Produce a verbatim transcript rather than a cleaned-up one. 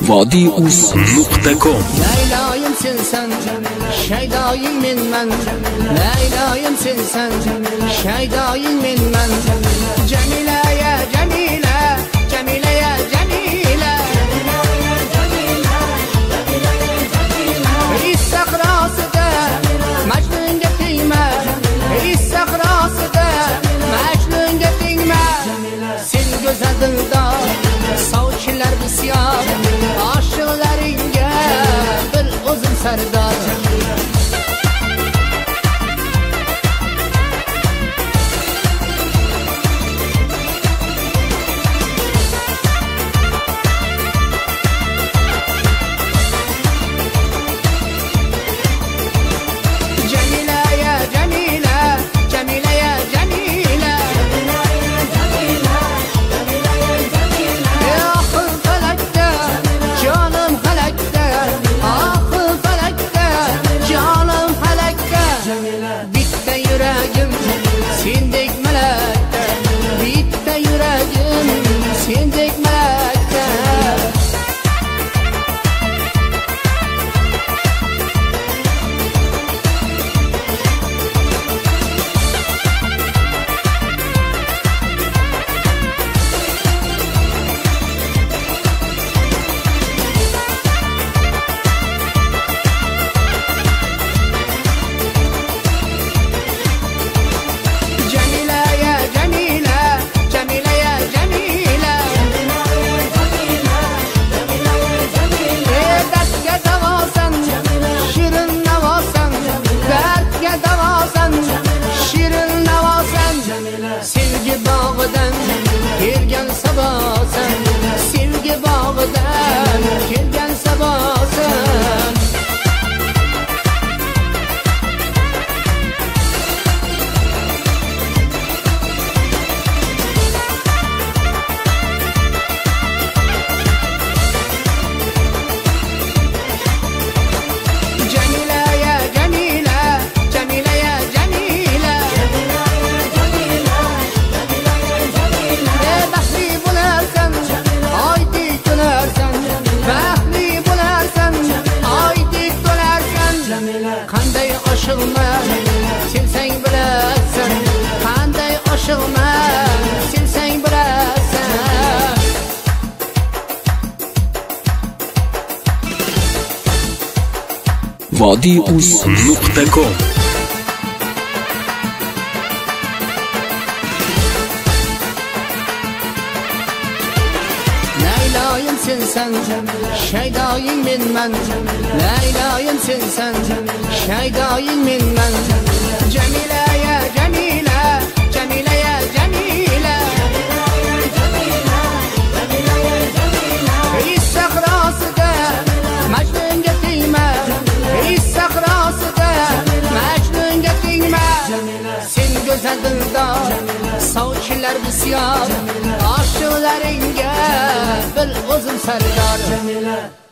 vodiy.uz nuqta com. Leylayım sensen, şeydayım minmen. Leylayım sensen, şeydayım minmen. Cemile'ye Cemile, Cemile'ye Cemile. İstakrası da Mecnun getirme, İstakrası da Mecnun getirme. Sen gözadında savçiler bisiyar, aşıklarınca bir uzun serdar. Bitti yüreğim sendek melekte, bitti yüreğim sendek melekte. Sevgi bağıdan gelgen sabahsan, sevgi bağıdan gelgen sabahsan. Cemile'ye Cemile, Cemile'ye Cemile. Qanday aşığman sevsang bilasan, qanday aşığman sevsang bilasan. vodiy.uz nuqta com. Leylayım sensen, şeydayım minmen. Leylayım sensen, şeydayım minmen. Cemile'ye Cemile, Cemile'ye Cemile. İstakrası da Mecnun getirme, İstakrası da Mecnun getirme. Sen gözadında savçiler bisiyar, aşıklarınca bir uzun serdar.